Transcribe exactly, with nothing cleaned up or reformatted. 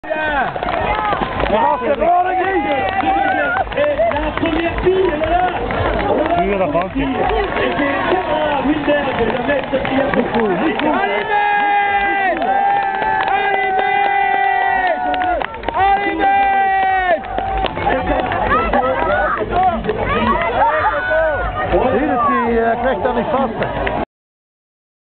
Chiude la parte. Hier is die uh, krijgt dan niet vast.